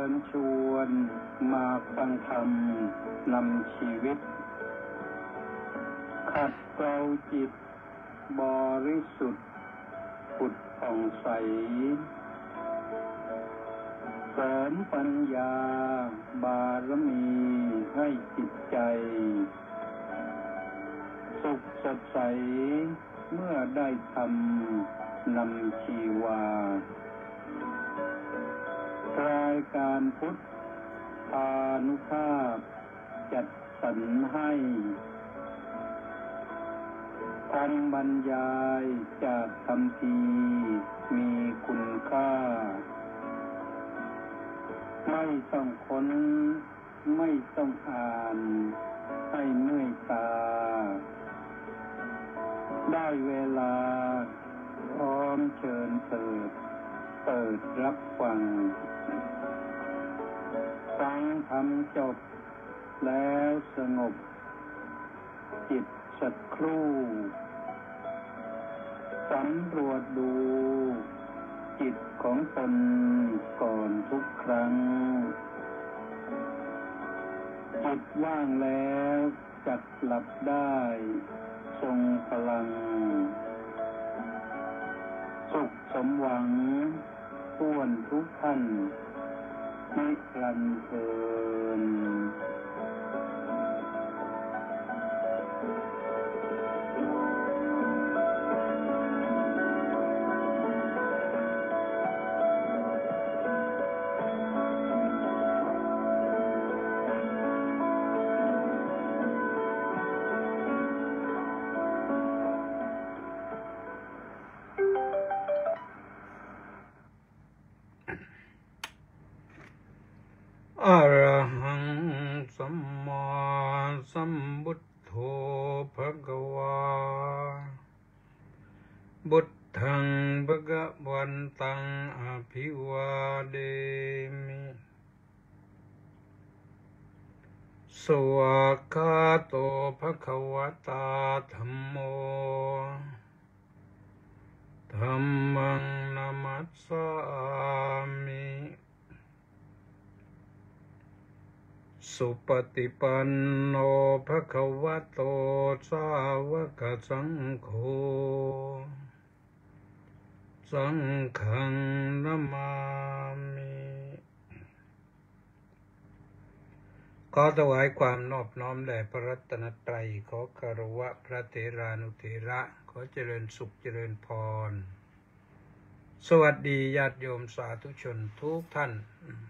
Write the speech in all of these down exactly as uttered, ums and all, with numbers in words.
ญชวนมาฟังธรรมนำชีวิตขัดเกลาจิตบริสุทธิ์ผุดผ่องใสเสริมปัญญาบารมีให้จิตใจสุขสดใสเมื่อได้ทำนำชีวารายการพุทธานุภาพจัดสรรให้คำบรรยายจากคำพีมีคุณค่าไม่ต้องค้นไม่ต้องอ่านให้เมื่อยตาได้เวลาพร้อมเชิญเถิดเปิดรับฟังฟังธรรมจบแล้วสงบจิตสักครู่สำรวจดูจิตของตนก่อนทุกครั้งจิตว่างแล้วจักหลับได้ทรงพลังสุขสมหวังท้วนทุกท่านนิรันดร์เทอญอรหังสัมมาสัมพุทโธภะคะวาบุตถังภะคะวันตังอภิวาเทมิสวากขาโตภะคะวะตาธัมโมธัมมังนัมมัสสามิสุปฏิปันโนภะคะวะโตสาวกสังโฆสังฆังนะมามิขอถวายความนอบน้อมแด่พระรัตนตรัยขอคารวะพระเถรานุเถระขอเจริญสุขเจริญพรสวัสดีญาติโยมสาธุชนทุกท่าน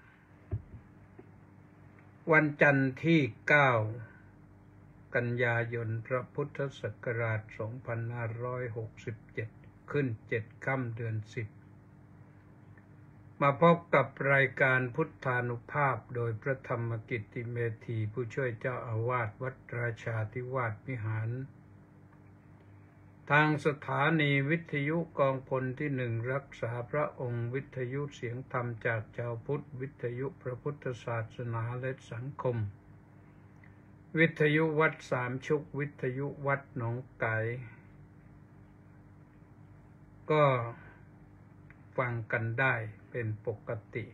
วันจันทร์ที่เก้ากันยายนพระพุทธศักราชสองพันห้าร้อยหกสิบเจ็ดขึ้นเจ็ดค่ำเดือนสิบมาพบกับรายการพุทธานุภาพโดยพระธรรมกิตติเมธีผู้ช่วยเจ้าอาวาสวัดราชาธิวาสวิหารทางสถานีวิทยุกองพลที่หนึ่งรักษาพระองค์วิทยุเสียงธรรมจากชาวพุทธวิทยุพระพุทธศาสนาและสังคมวิทยุวัดสามชุกวิทยุวัดหนองไก่ก็ฟังกันได้เป็นปกติ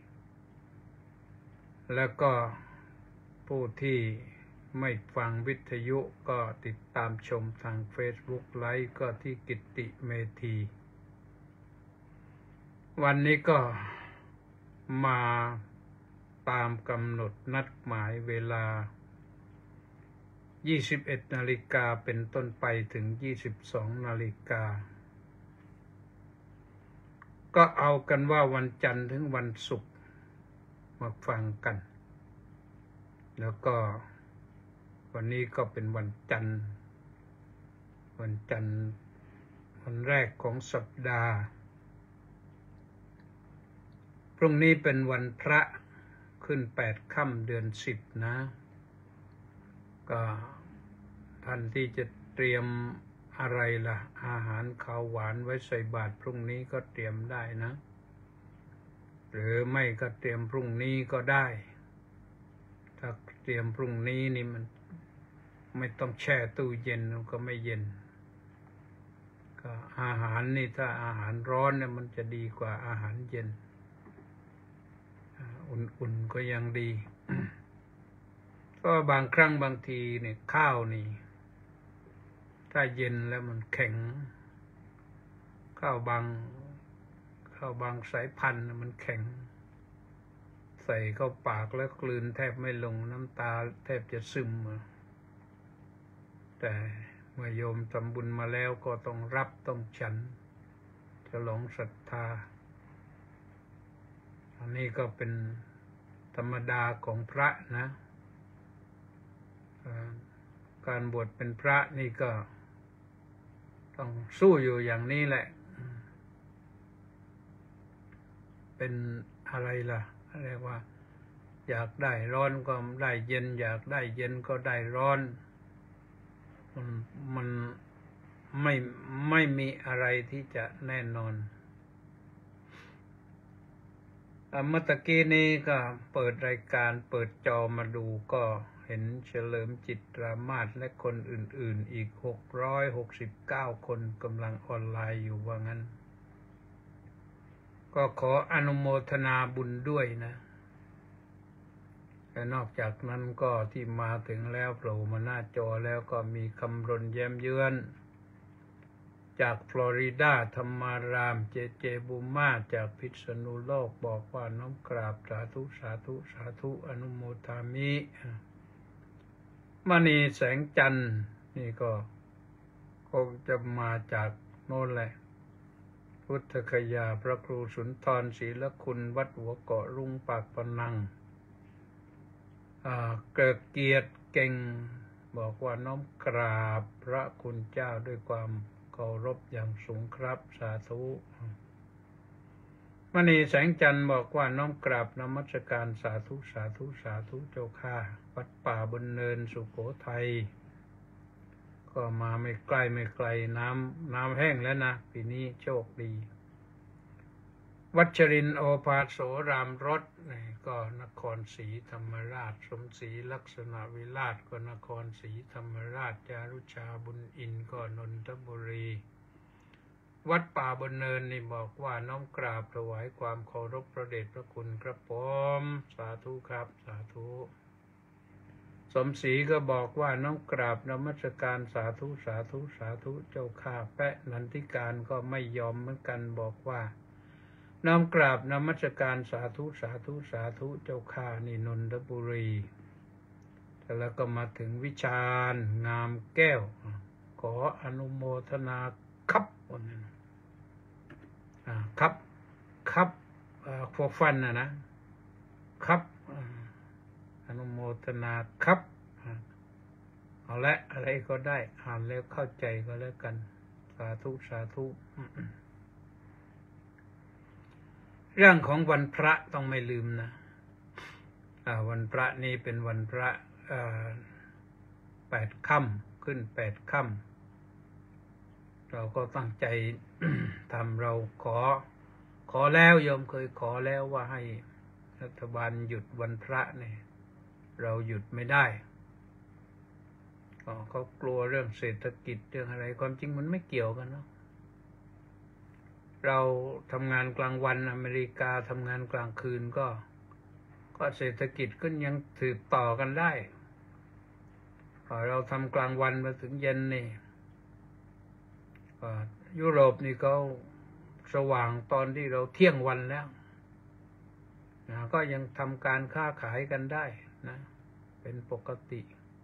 แล้วก็ผู้ที่ไม่ฟังวิทยุก็ติดตามชมทาง Facebook ไลฟ์ก็ที่กิตติเมธีวันนี้ก็มาตามกำหนดนัดหมายเวลายี่สิบเอ็ดนาฬิกาเป็นต้นไปถึงยี่สิบสองนาฬิกาก็เอากันว่าวันจันทร์ถึงวันศุกร์มาฟังกันแล้วก็วันนี้ก็เป็นวันจันทร์วันจันทร์วันแรกของสัปดาห์พรุ่งนี้เป็นวันพระขึ้นแปดค่ำเดือนสิบนะก็ท่านที่จะเตรียมอะไรล่ะอาหารข้าวหวานไว้ใส่บาตรพรุ่งนี้ก็เตรียมได้นะหรือไม่ก็เตรียมพรุ่งนี้ก็ได้ถ้าเตรียมพรุ่งนี้นี่มันไม่ต้องแช่ตู้เย็นมันก็ไม่เย็นก็อาหารนี่ถ้าอาหารร้อนเนี่ยมันจะดีกว่าอาหารเย็นอุ่นๆก็ยังดี ก็บางครั้งบางทีเนี่ยข้าวนี่ถ้าเย็นแล้วมันแข็งข้าวบางข้าวบางสายพันธุ์มันแข็งใส่เข้าปากแล้วกลืนแทบไม่ลงน้ำตาแทบจะซึมแต่เมื่อโยมทำบุญมาแล้วก็ต้องรับต้องฉันฉลองศรัทธาอันนี้ก็เป็นธรรมดาของพระนะการบวชเป็นพระนี่ก็ต้องสู้อยู่อย่างนี้แหละเป็นอะไรล่ะเรียกว่าอยากได้ร้อนก็ได้เย็นอยากได้เย็นก็ได้ร้อนมันมันไม่ไม่มีอะไรที่จะแน่นอนเมื่อตะกี้นี้ก็เปิดรายการเปิดจอมาดูก็เห็นเฉลิมจิตรามาศและคนอื่นๆอีกหกร้อยหกสิบเก้าคนกำลังออนไลน์อยู่ว่างั้นก็ขออนุโมทนาบุญด้วยนะและนอกจากนั้นก็ที่มาถึงแล้วโผล่มาหน้าจอแล้วก็มีคำรณแย้มเยือนจากฟลอริดาธรรมารามเจเจบูมาจากพิษณุโลกบอกว่าน้อมกราบสาธุสาธุสาธุอนุโมทามิมณีแสงจันทร์นี่ก็คงจะมาจากโน่นแหละพุทธคยาพระครูสุนทรศรีละคุณวัดหัวเกาะรุ่งปากพนังเกิดเกียรติเก่งบอกว่าน้อมกราบพระคุณเจ้าด้วยความเคารพอย่างสูงครับสาธุมณีแสงจันทร์บอกว่าน้อมกราบนมัสการสาธุสาธุสาธุเจ้าข้าวัดป่าบนเนินสุโขทัยก็มาไม่ใกล้ไม่ไกลน้ำน้ำแห้งแล้วนะปีนี้โชคดีวัชรินทร์โอภาโสรามรสนี่ก็นครศรีธรรมราชสมศรีลักษณะวิราชก็นครศรีธรรมราชจารุชาบุญอินก็นนทบุรีวัดป่าบนเนินนี่บอกว่าน้อมกราบถวายความเคารพพระเดชพระคุณครับผมสาธุครับสาธุสมศรีก็บอกว่าน้อมกราบนมัสการสาธุสาธุสาธุเจ้าข้าแปะนันทิการก็ไม่ยอมเหมือนกันบอกว่าน้อมกราบนมัสการสาธุสาธุสาธุเจ้าข้านี่นนทบุรีแล้วก็มาถึงวิชาญงามแก้วขออนุโมทนาครับวันนี้ครับครับพวกฟันนะนะครับอนุโมทนาครับเอาละอะไรก็ได้อ่านแล้วเข้าใจก็แล้วกันสาธุสาธุเรื่องของวันพระต้องไม่ลืมนะวันพระนี้เป็นวันพระแปดค่ำขึ้นแปดค่ำเราก็ตั้งใจ ทำเราขอขอแล้วโยมเคยขอแล้วว่าให้รัฐบาลหยุดวันพระเนี่ยเราหยุดไม่ได้เขากลัวเรื่องเศรษฐกิจเรื่องอะไรความจริงมันไม่เกี่ยวกันเนาะเราทำงานกลางวันอเมริกาทำงานกลางคืนก็ก็เศรษฐกิจก็ยังถือต่อกันได้พอเราทำกลางวันมาถึงเย็นนี่ยุโรปนี่เขาสว่างตอนที่เราเที่ยงวันแล้วนะก็ยังทำการค้าขายกันได้นะเป็นปกติ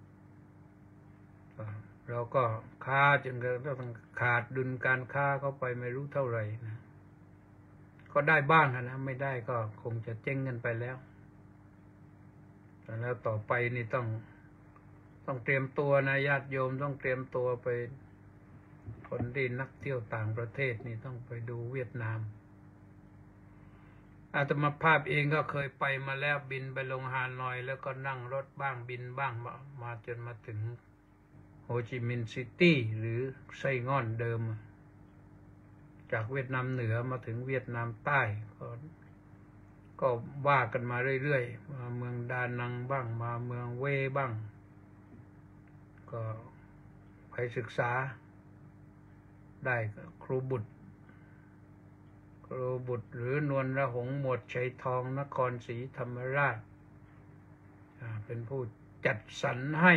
เราก็ค้าจนกระทั่งขาดดุลการค้าเข้าไปไม่รู้เท่าไหร่นะก็ได้บ้างนะไม่ได้ก็คงจะเจ๊งกันไปแล้วแล้วต่อไปนี่ต้องต้องเตรียมตัวนะญาติโยมต้องเตรียมตัวไปคนที่นักเที่ยวต่างประเทศนี่ต้องไปดูเวียดนามอาตมาภาพเองก็เคยไปมาแล้วบินไปลงฮานอยแล้วก็นั่งรถบ้างบินบ้างมามาจนมาถึงโฮจิมินห์ซิตี้หรือไซงอนเดิมจากเวียดนามเหนือมาถึงเวียดนามใต้ก็ก็ว่ากันมาเรื่อยๆมาเมืองดานังบ้างมาเมืองเว่บ้างก็ไปศึกษาได้ครูบุตรครูบุตรหรือนวลระหงหมวดชัยทองนครศรีธรรมราชเป็นผู้จัดสรรให้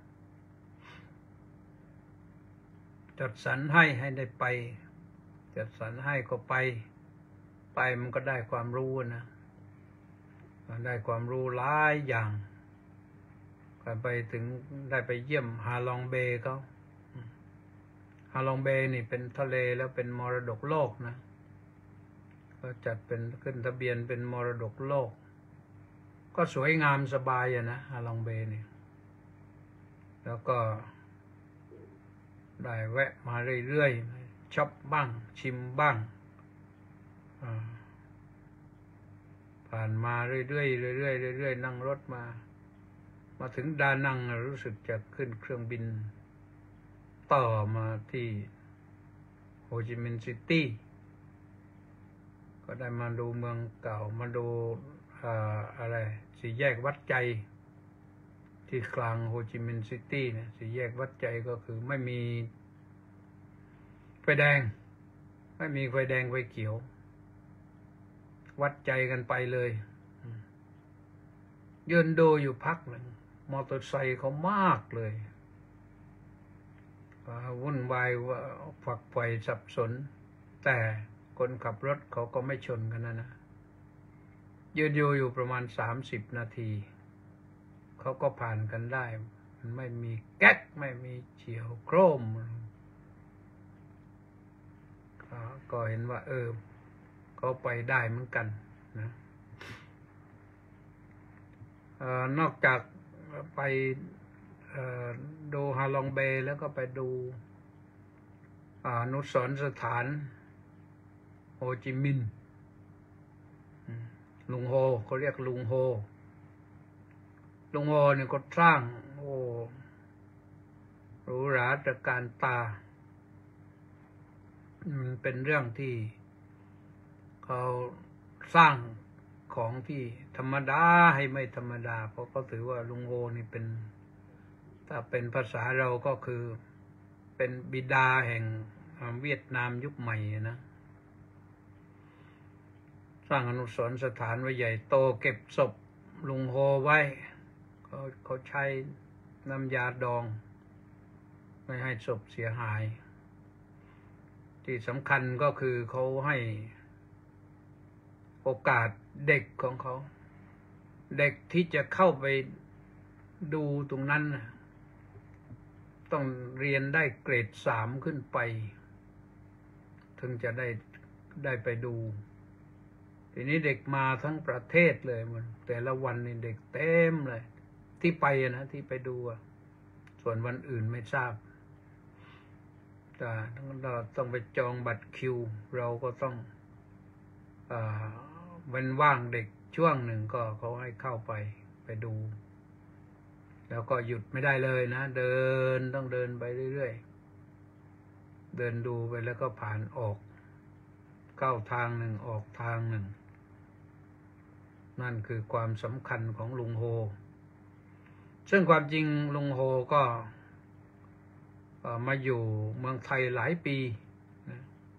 จัดสรรให้ให้ได้ไปจัดสรรให้ก็ไปไปมันก็ได้ความรู้นะได้ความรู้หลายอย่างก็ไปถึงได้ไปเยี่ยมฮาลองเบย์เขาฮาลองเบย์นี่เป็นทะเลแล้วเป็นมรดกโลกนะก็จัดเป็นขึ้นทะเบียนเป็นมรดกโลกก็สวยงามสบายอะนะฮาลองเบย์นี่แล้วก็ได้แวะมาเรื่อยๆช็อปบ้างชิมบ้างผ่านมาเรื่อยๆเรื่อยๆเรื่อยๆนั่งรถมามาถึงดานังรู้สึกจะขึ้นเครื่องบินต่อมาที่โฮจิมินห์ซิตี้ก็ได้มาดูเมืองเก่ามาดูอะไรสี่แยกวัดใจที่กลางโฮจิมินห์ซิตี้เนี่ยสี่แยกวัดใจก็คือไม่มีไฟแดงไม่มีไฟแดงไฟเขียววัดใจกันไปเลยยืนดูอยู่พักหนึ่งมอเตอร์ไซค์เขามากเลยวุ่นวายฝักใฝ่สับสนแต่คนขับรถเขาก็ไม่ชนกันนะนะยืนดูอยู่ประมาณสามสิบนาทีเขาก็ผ่านกันได้มันไม่มีแก๊กไม่มีเฉียวโครมก็เห็นว่าเออเขาไปได้เหมือนกันนะนอกจากไปดูฮาลองเบย์แล้วก็ไปดูอนุสรณ์สถานโฮจิมินห์ลุงโฮเขาเรียกลุงโฮลุงโฮเนี่ยก็สร้างโอ้หรูหราตระการตามันเป็นเรื่องที่เขาสร้างของที่ธรรมดาให้ไม่ธรรมดาเพราะเขาถือว่าลุงโฮนี่เป็นถ้าเป็นภาษาเราก็คือเป็นบิดาแห่งเวียดนามยุคใหม่นะสร้างอนุสรณ์สถานไว้ใหญ่โตเก็บศพลุงโฮไว้เขาเขาใช้น้ำยาดองไม่ให้ศพเสียหายที่สำคัญก็คือเขาให้โอกาสเด็กของเขาเด็กที่จะเข้าไปดูตรงนั้นต้องเรียนได้เกรดสามขึ้นไปถึงจะได้ได้ไปดูทีนี้เด็กมาทั้งประเทศเลยมันแต่ละวันนี่เด็กเต็มเลยที่ไปนะที่ไปดูส่วนวันอื่นไม่ทราบแต่เราต้องไปจองบัตรคิวเราก็ต้องวันว่างเด็กช่วงหนึ่งก็เขาให้เข้าไปไปดูแล้วก็หยุดไม่ได้เลยนะเดินต้องเดินไปเรื่อยๆเดินดูไปแล้วก็ผ่านออกเข้าทางหนึ่งออกทางหนึ่งนั่นคือความสำคัญของลุงโฮซึ่งความจริงลุงโฮก็มาอยู่เมืองไทยหลายปีนะ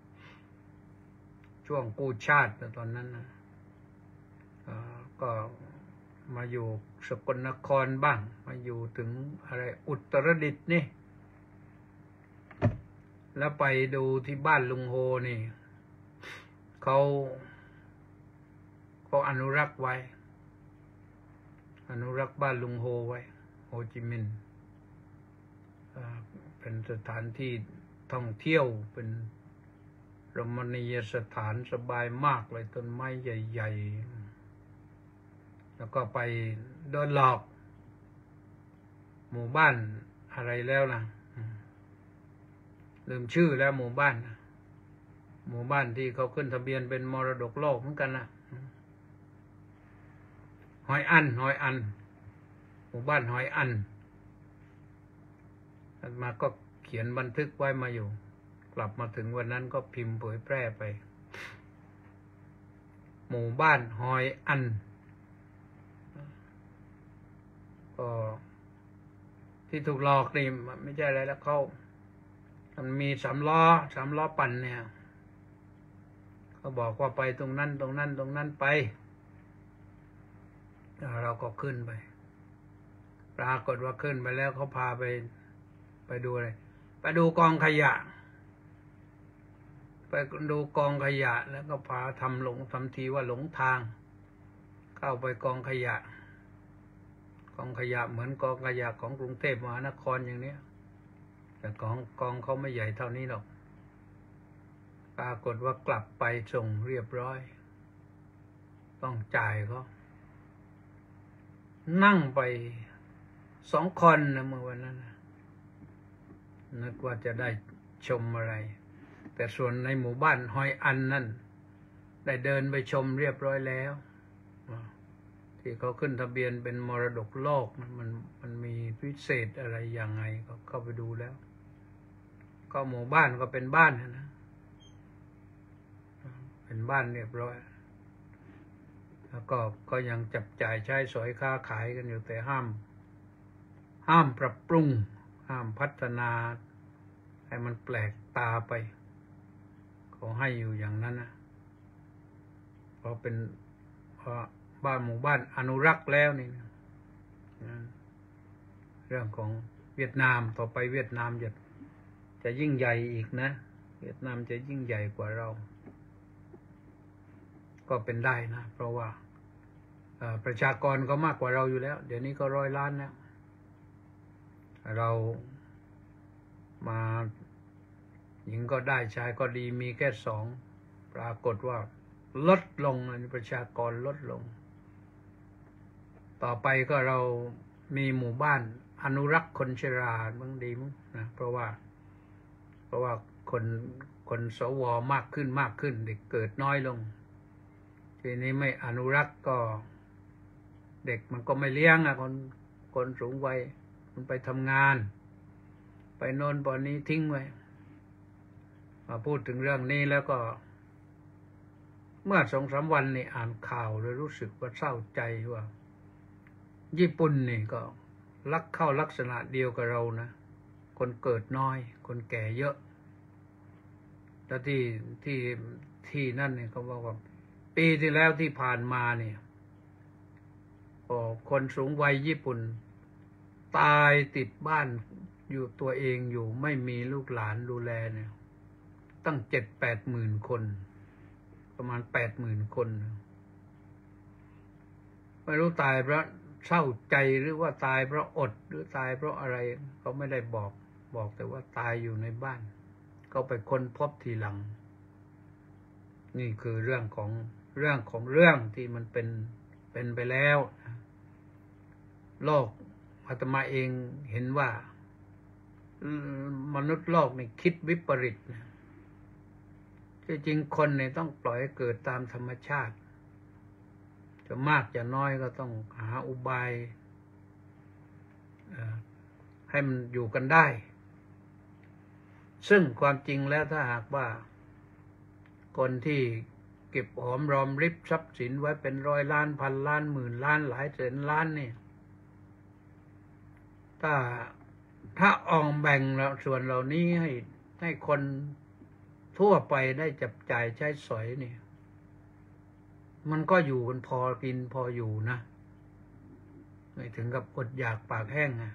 ช่วงกู้ชาติตอนนั้นนะก็มาอยู่สกลนครบ้างมาอยู่ถึงอะไรอุตรดิตถ์นี่แล้วไปดูที่บ้านลุงโฮนี่เขาเขาอนุรักษ์ไว้อนุรักษ์บ้านลุงโฮไว้โฮจิมินห์เป็นสถานที่ท่องเที่ยวเป็นรมณียสถานสบายมากเลยต้นไม้ใหญ่ๆแล้วก็ไปโดนหลอกหมู่บ้านอะไรแล้วนะลืมชื่อแล้วหมู่บ้านหมู่บ้านที่เขาขึ้นทะเบียนเป็นมรดกโลกเหมือนกันนะหอยอันหอยอันหมู่บ้านหอยอันมาก็เขียนบันทึกไว้มาอยู่กลับมาถึงวันนั้นก็พิมพ์เผยแพร่ไปหมู่บ้านหอยอันก็ที่ถูกหลอกนี่ไม่ใช่อะไรแล้วเขามันมีสามล้อสามล้อปั่นเนี่ยเขเขาบอกว่าไปตรงนั้นตรงนั้นตรงนั้นไปเราก็ขึ้นไปปรากฏว่าขึ้นไปแล้วเขาพาไปไปดูอะไรไปดูกองขยะไปดูกองขยะแล้วก็พาทำหลงทำทีว่าหลงทางเข้าไปกองขยะกองขยะเหมือนกองขยะของกรุงเทพมหานครอย่างนี้แต่กองกองเขาไม่ใหญ่เท่านี้หรอกปรากฏว่ากลับไปส่งเรียบร้อยต้องจ่ายเขานั่งไปสองคนนะเมื่อวันนั้นนึกว่าจะได้ชมอะไรแต่ส่วนในหมู่บ้านหอยอันนั่นได้เดินไปชมเรียบร้อยแล้วที่เขาขึ้นทะเบียนเป็นมรดกโลกมันมันมีพิเศษอะไรยังไงก็เข้าไปดูแล้วก็หมู่บ้านก็เป็นบ้านนะเป็นบ้านเรียบร้อยแล้วก็ก็ยังจับจ่ายใช้สอยค้าขายกันอยู่แต่ห้ามห้ามปรับปรุงห้ามพัฒนาให้มันแปลกตาไปเขาให้อยู่อย่างนั้นนะเพราะเป็นเพราะบ้านหมู่บ้านอนุรักษ์แล้วนี่นะเรื่องของเวียดนามต่อไปเวียดนามจะจะยิ่งใหญ่อีกนะเวียดนามจะยิ่งใหญ่กว่าเราก็เป็นได้นะเพราะว่าประชากรก็มากกว่าเราอยู่แล้วเดี๋ยวนี้ก็ร้อยล้านแล้วเรามาหญิงก็ได้ชายก็ดีมีแค่สองปรากฏว่าลดลงประชากรลดลงต่อไปก็เรามีหมู่บ้านอนุรักษ์คนชราบ้างดีมั้งนะเพราะว่าเพราะว่าคนคนสวมากขึ้นมากขึ้นเด็กเกิดน้อยลงทีนี้ไม่อนุรักษ์ก็เด็กมันก็ไม่เลี้ยงอ่ะคนคนสูงวัยมันไปทำงานไปโน่นปอนนี้ทิ้งไว้มาพูดถึงเรื่องนี้แล้วก็เมื่อสองสามวันนี่อ่านข่าวเลยรู้สึกว่าเศร้าใจว่าญี่ปุ่นนี่ก็ลักเข้าลักษณะเดียวกับเรานะคนเกิดน้อยคนแก่เยอะแล้วที่ที่ที่นั่นเนี่ยเขาบอกว่าปีที่แล้วที่ผ่านมาเนี่ยคนสูงวัยญี่ปุ่นตายติดบ้านอยู่ตัวเองอยู่ไม่มีลูกหลานดูแลเนี่ยตั้งเจ็ดแปดหมื่นคนประมาณแปดหมื่นคนไม่รู้ตายเพราะเศร้าใจหรือว่าตายเพราะอดหรือตายเพราะอะไรเขาไม่ได้บอกบอกแต่ว่าตายอยู่ในบ้านเขาไปค้นพบทีหลังนี่คือเรื่องของเรื่องของเรื่องที่มันเป็นเป็นไปแล้วโลกอาตมาเองเห็นว่ามนุษย์โลกนี่คิดวิปริตนะที่จริงคนเนี่ยต้องปล่อยให้เกิดตามธรรมชาติจะมากจะน้อยก็ต้องหาอุบายให้มันอยู่กันได้ซึ่งความจริงแล้วถ้าหากว่าคนที่เก็บหอมรอมริบทรัพย์สินไว้เป็นร้อยล้านพันล้านหมื่นล้านหลายแสนล้านนี่ถ้าถ้าออกแบ่งแล้วส่วนเหล่านี้ให้ให้คนทั่วไปได้จับจ่ายใช้สอยนี่มันก็อยู่กันพอกินพออยู่นะไม่ถึงกับอดอยากปากแห้งนะ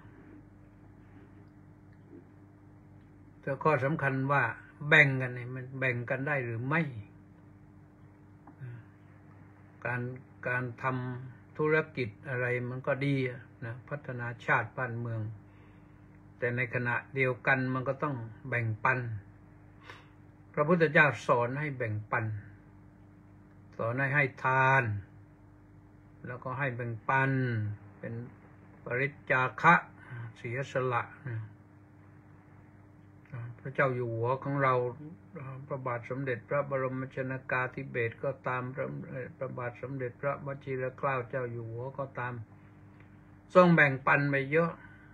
แต่ข้อสำคัญว่าแบ่งกันนี่มันแบ่งกันได้หรือไม่การการทำธุรกิจอะไรมันก็ดีนะพัฒนาชาติบ้านเมืองแต่ในขณะเดียวกันมันก็ต้องแบ่งปันพระพุทธเจ้าสอนให้แบ่งปันสอนให้ให้ทานแล้วก็ให้แบ่งปันเป็นปริจจาคะเสียสละนะพระเจ้าอยู่หัวของเราพระบาทสมเด็จพระบรมชนกาธิเบศรก็ตามพระพระบาทสมเด็จพระวชิรเกล้าเจ้าอยู่หัวก็ตามทรงแบ่งปันไปเยอะ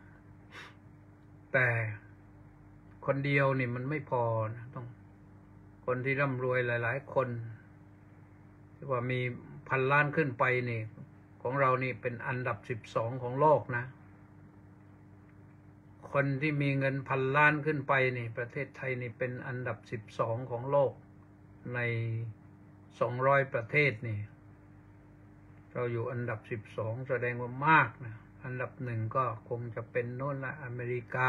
แต่คนเดียวนี่มันไม่พอนะต้องคนที่ร่ำรวยหลายๆคนที่ว่ามีพันล้านขึ้นไปนี่ของเรานี่เป็นอันดับสิบสองของโลกนะคนที่มีเงินพันล้านขึ้นไปนี่ประเทศไทยนี่เป็นอันดับสิบสองของโลกในสองร้อยประเทศนี่เราอยู่อันดับสิบสองแสดงว่ามากนะอันดับหนึ่งก็คงจะเป็นโน่นละอเมริกา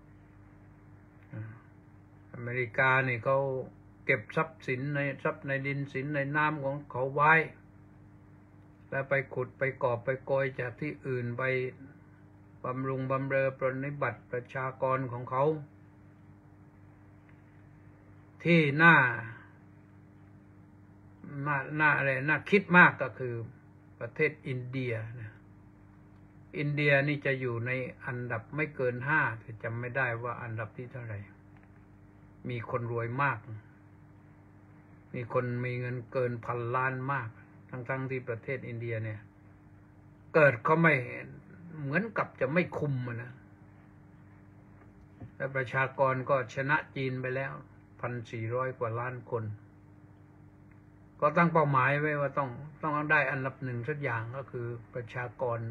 อเมริกานี่เขาเก็บทรัพย์สินในทรัพย์ในดินสินในน้ำของเขาไว้แล้วไปขุดไปกอบไปโกยจากที่อื่นไปบำรุงบำเรอปรนนิบัติประชากรของเขาที่น่าน่าน่าอะไรน่าคิดมากก็คือประเทศอินเดียนะอินเดียนี่จะอยู่ในอันดับไม่เกินห้าแต่จำไม่ได้ว่าอันดับที่เท่าไหร่มีคนรวยมากมีคนมีเงินเกินพันล้านมากทั้งๆ ท, ที่ประเทศอินเดียเนี่ยเกิดเขาไม่เหมือนกับจะไม่คุมนะและประชากรก็ชนะจีนไปแล้วพันสี่ร้อยกว่าล้านคนก็ตั้งเป้าหมายไว้ว่าต้องต้องได้อันดับหนึ่งสักอย่างก็คือประชากร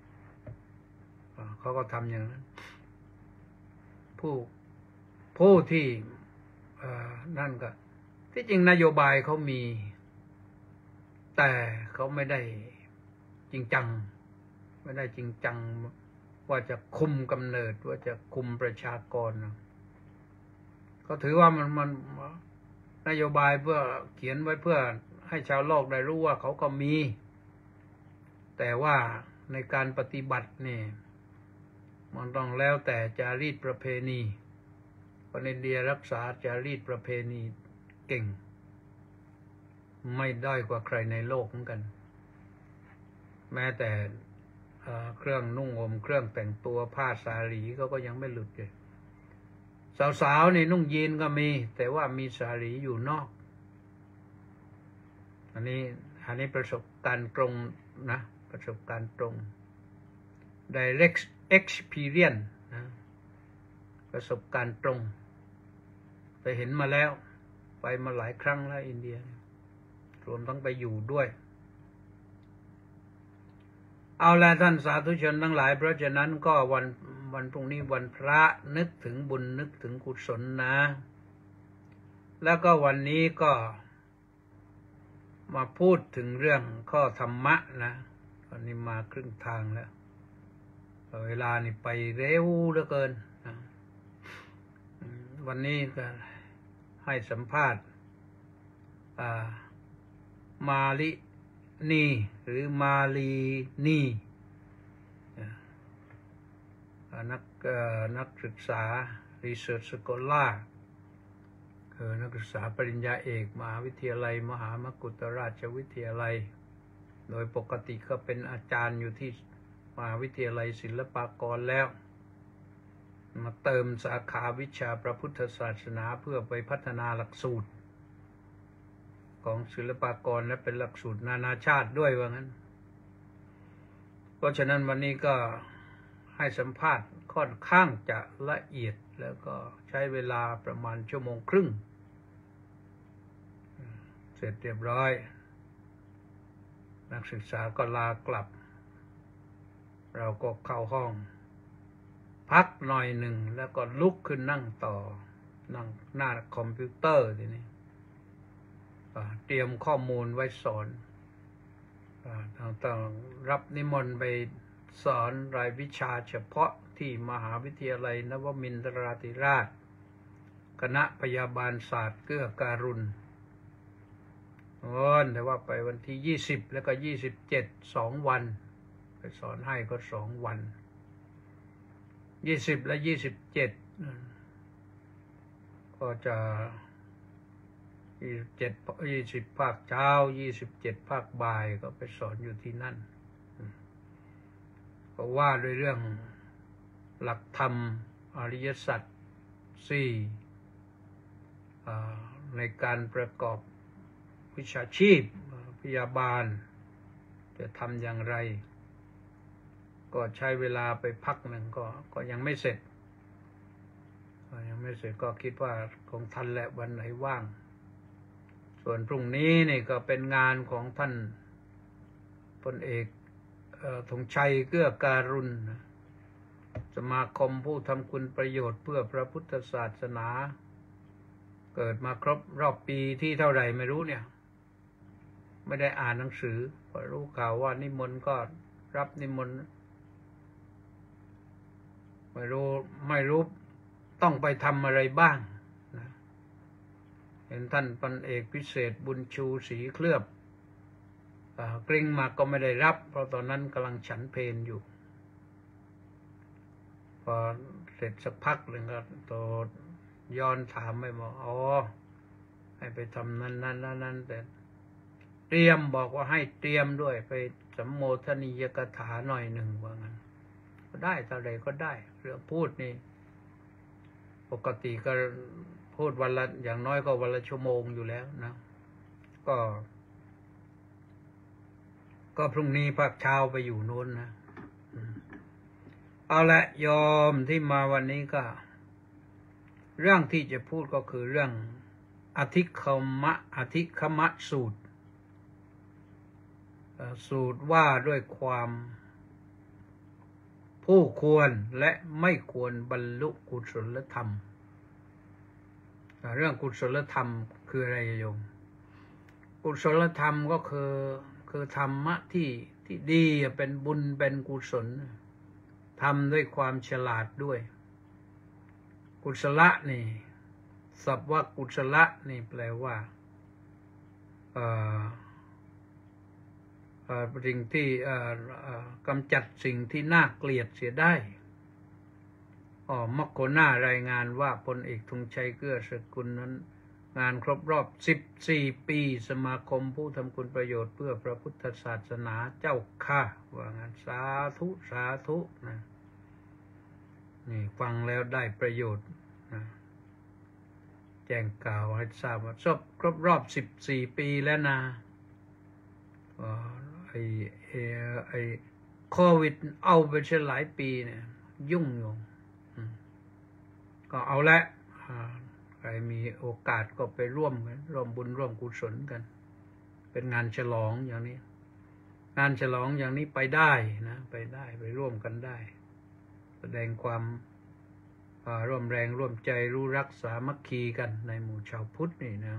เขาก็ทำอย่างนั้นผู้ผู้ที่นั่นก็ที่จริงนโยบายเขามีแต่เขาไม่ได้จริงจังไม่ได้จริงจังว่าจะคุมกำเนิดว่าจะคุมประชากรก็ถือว่ามันมันนโยบายเพื่อเขียนไว้เพื่อให้ชาวโลกได้รู้ว่าเขาก็มีแต่ว่าในการปฏิบัตินี่มันต้องแล้วแต่จารีตประเพณีคนอินเดียรักษาจารีตประเพณีเก่งไม่ด้อยกว่าใครในโลกเหมือนกันแม้แต่เครื่องนุ่งห่มเครื่องแต่งตัวผ้าสาลีเขาก็ยังไม่หลุดเลยสาวๆนี่นุ่งยีนก็มีแต่ว่ามีสาลีอยู่นอกอันนี้อันนี้ประสบการณ์ตรงนะประสบการณ์ตรง direct experience นะประสบการณ์ตรงไปเห็นมาแล้วไปมาหลายครั้งแล้วอินเดียรวมทั้งไปอยู่ด้วยเอาละท่านสาธุชนทั้งหลายเพราะฉะนั้นก็วันวันพรุ่งนี้วันพระนึกถึงบุญนึกถึงกุศลนะแล้วก็วันนี้ก็มาพูดถึงเรื่องข้อธรรมะนะวันนี้มาครึ่งทางแล้วเวลานี่ไปเร็วเหลือเกินนะวันนี้ก็ให้สัมภาษณ์มาลินีหรือมาลีนีนักนักศึกษา Research Scholar คือนักศึกษาปริญญาเอกมหาวิทยาลัยมหามกุฏราชวิทยาลัยโดยปกติก็เป็นอาจารย์อยู่ที่มหาวิทยาลัยศิลปากรแล้วมาเติมสาขาวิชาพระพุทธศาสนาเพื่อไปพัฒนาหลักสูตรของศิลปากรและเป็นหลักสูตรนานาชาติด้วยว่างั้นเพราะฉะนั้นวันนี้ก็ให้สัมภาษณ์ค่อนข้างจะละเอียดแล้วก็ใช้เวลาประมาณชั่วโมงครึ่งเสร็จเรียบร้อยนักศึกษาก็ลากลับเราก็เข้าห้องพักหน่อยหนึ่งแล้วก็ลุกขึ้นนั่งต่อนั่งหน้าคอมพิวเตอร์ทีนี้เตรียมข้อมูลไว้สอนต้องรับนิมนต์ไปสอนรายวิชาเฉพาะที่มหาวิทยาลัยนวมินทราธิราชคณะพยาบาลศาสตร์เกื้อการุณวันแต่ว่าไปวันที่ยี่สิบแล้วก็ยี่สิบเจ็ดสองวันไปสอนให้ก็สองวันยี่สิบและยี่สิบเจ็ดก็จะยี่สิบเจ็ดยี่สิบภาคเช้ายี่สิบเจ็ดภาคบ่ายก็ไปสอนอยู่ที่นั่นก็ว่าด้วยเรื่องหลักธรรมอริยสัจสี่ในการประกอบวิชาชีพพยาบาลจะทำอย่างไรก็ใช้เวลาไปพักหนึ่งก็ก็ยังไม่เสร็จยังไม่เสร็จก็คิดว่าคงทันแหละวันไหนว่างส่วนพรุ่งนี้นี่ก็เป็นงานของท่านพลเอกธงชัยเกื้อการุณสมาคมผู้ทำคุณประโยชน์เพื่อพระพุทธศาสนาเกิดมาครบรอบปีที่เท่าไหร่ไม่รู้เนี่ยไม่ได้อ่านหนังสือพอรู้ข่าวว่านิมนต์ก็รับนิมนต์ไม่รู้ไม่รู้ต้องไปทำอะไรบ้างนะเห็นท่านพันเอกพิเศษบุญชูศรีเคลือบกริ่งมาก็ไม่ได้รับ เพราะตอนนั้นกำลังฉันเพลอยู่พอเสร็จสักพักหนึ่งก็โตย้อนถามไปบอกอ๋อให้ไปทำนั้นนั้นนั้นแต่เตรียมบอกว่าให้เตรียมด้วยไปสัมโมทนียกถาหน่อยหนึ่งว่างั้นก็ได้เท่าไรก็ได้เรื่องพูดนี่ปกติก็พูดวันละอย่างน้อยก็วันละชั่วโมงอยู่แล้วนะก็ก็พรุ่งนี้ภาคเช้าไปอยู่โน้นนะเอาละโยมที่มาวันนี้ก็เรื่องที่จะพูดก็คือเรื่องอธิคมะอธิคมะสูตรสูตรว่าด้วยความผู้ควรและไม่ควรบรรลุกุศลธรรมเรื่องกุศลธรรมคืออะไรโยมกุศลธรรมก็คือคือธรรมะที่ที่ดีเป็นบุญเป็นกุศลทำด้วยความฉลาดด้วยกุศลนี่ศัพท์ว่ากุศลนี่แปลว่าเอ่อเอ่อสิ่งที่เอ่อเอ่อกำจัดสิ่งที่น่าเกลียดเสียได้อ๋อมักโคน่ารายงานว่าพลเอกธงชัยเกื้อสกุลนั้นงานครบรอบสิบสี่ปีสมาคมผู้ทำคุณประโยชน์เพื่อพระพุทธศาสนาเจ้าข้าว่างานสาธุสาธุนะนี่ฟังแล้วได้ประโยชน์นะแจ้งกล่าวให้ทราบว่าครบครบรอบสิบสี่ปีแล้วนะไอ้ไอ้ไอ้โควิดเอาไปเสียหลายปีเนี่ยยุ่งอยู่ก็เอาละใครมีโอกาสก็ไปร่วมกันร่วมบุญร่วมกุศลกันเป็นงานฉลองอย่างนี้งานฉลองอย่างนี้ไปได้นะไปได้ไปร่วมกันได้แสดงความร่วมแรงร่วมใจรู้รักสามัคคีกันในหมู่ชาวพุทธนี่นะ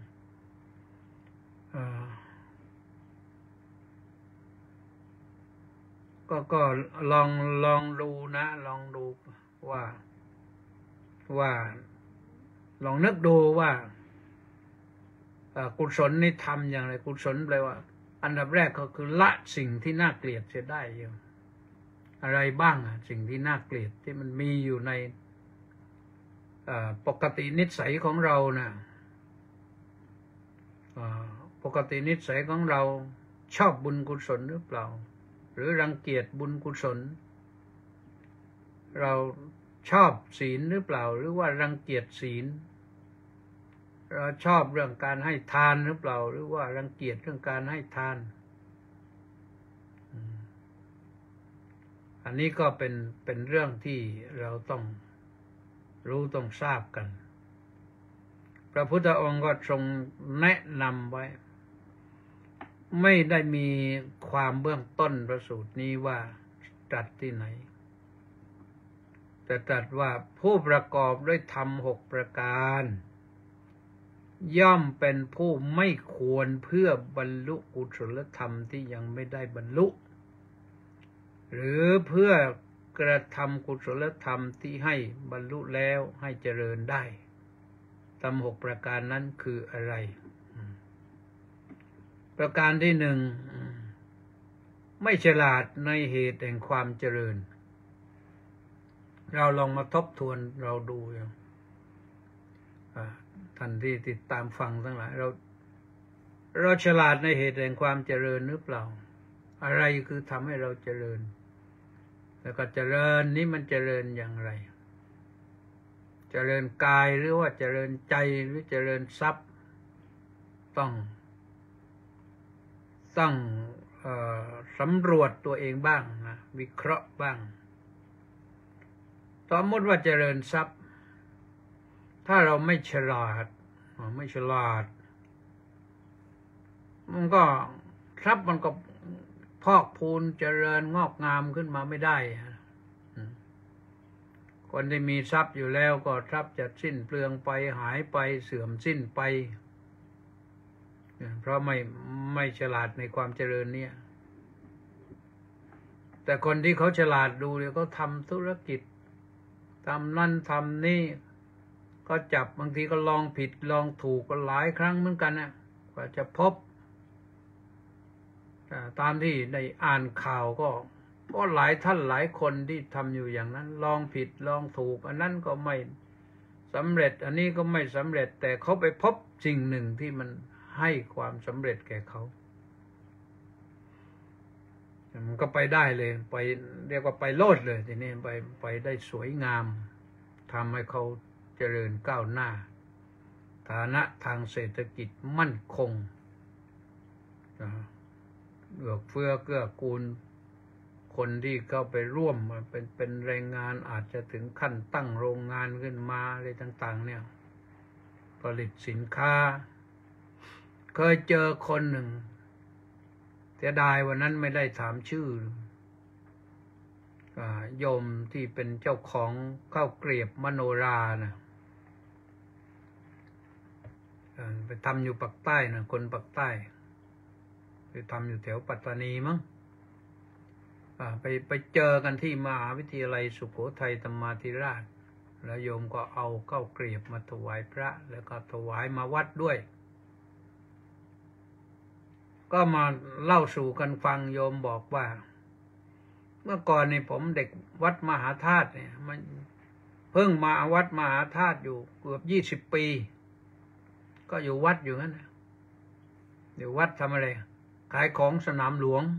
ก็ก็ลองลองดูนะลองดูว่าว่าลองนึกดูว่ากุศลนี่ทำอย่างไรกุศลแปลว่าอันดับแรกก็คือละสิ่งที่น่าเกลียดเสียได้อยู่อะไรบ้างอ่ะสิ่งที่น่าเกลียดที่มันมีอยู่ในปกตินิสัยของเรานะปกตินิสัยของเราชอบบุญกุศลหรือเปล่าหรือรังเกียจบุญกุศลเราชอบศีลหรือเปล่าหรือว่ารังเกียจศีลเราชอบเรื่องการให้ทานหรือเปล่าหรือว่ารังเกียจเรื่องการให้ทานอันนี้ก็เป็นเป็นเรื่องที่เราต้องรู้ต้องทราบกันพระพุทธองค์ก็ทรงแนะนำไว้ไม่ได้มีความเบื้องต้นประสูตรนี้ว่าตรัสที่ไหนแต่ตรัสว่าผู้ประกอบด้วยธรรมหกประการย่อมเป็นผู้ไม่ควรเพื่อบรรลุกุศลธรรมที่ยังไม่ได้บรรลุหรือเพื่อกระทำกุศลธรรมที่ให้บรรลุแล้วให้เจริญได้ธรรมหกประการนั้นคืออะไรประการที่หนึ่งไม่ฉลาดในเหตุแห่งความเจริญเราลองมาทบทวนเราดูอย่างท่านที่ติดตามฟังทั้งหลายเราเราฉลาดในเหตุแห่งความเจริญหรือเปล่าอะไรคือทำให้เราเจริญแล้วก็เจริญนี้มันเจริญอย่างไรเจริญกายหรือว่าเจริญใจหรือเจริญทรัพย์ต้องต้องเอ่อสำรวจตัวเองบ้างนะวิเคราะห์บ้างสมมติว่าเจริญทรัพย์ถ้าเราไม่ฉลาดไม่ฉลาดมันก็ทรัพย์มันก็พอกพูนเจริญงอกงามขึ้นมาไม่ได้คนที่มีทรัพย์อยู่แล้วก็ทรัพย์จะสิ้นเปลืองไปหายไปเสื่อมสิ้นไปเพราะไม่ไม่ฉลาดในความเจริญเนี่ยแต่คนที่เขาฉลาดดูเนี่ยเขาทำธุรกิจทำนั่นทำนี่ก็จับบางทีก็ลองผิดลองถูกก็หลายครั้งเหมือนกันนะกว่าจะพบตามที่ได้อ่านข่าวก็ก็หลายท่านหลายคนที่ทำอยู่อย่างนั้นลองผิดลองถูกอันนั้นก็ไม่สำเร็จอันนี้ก็ไม่สำเร็จแต่เขาไปพบสิ่งหนึ่งที่มันให้ความสำเร็จแก่เขามันก็ไปได้เลยไปเรียกว่าไปโลดเลยทีนี้ไปไปได้สวยงามทำให้เขาเจริญก้าวหน้าฐานะทางเศรษฐกิจมั่นคงเอื้อเฟื้อเกื้อกูลคนที่เข้าไปร่วมเป็นเป็นแรงงานอาจจะถึงขั้นตั้งโรงงานขึ้นมาอะไรต่างๆเนี่ยผลิตสินค้าเคยเจอคนหนึ่งเสียดายวันนั้นไม่ได้ถามชื่อโยมที่เป็นเจ้าของข้าวเกรียบมโนรานะไปทำอยู่ปากใต้นะคนปากใต้ไปทำอยู่แถวปัตตานีมั้งไปไปเจอกันที่มหาวิทยาลัยสุโขทัยธรรมาธิราชแล้วโยมก็เอาข้าวเกรียบมาถวายพระแล้วก็ถวายมาวัดด้วยก็มาเล่าสู่กันฟังโยมบอกว่าเมื่อก่อนนี่ผมเด็กวัดมหาธาตุเนี่ยมันเพิ่งมาวัดมหาธาตุอยู่เกือบยี่สิบปีก็อยู่วัดอยู่งั้นอยู่วัดทำอะไรขายของสนามหลวง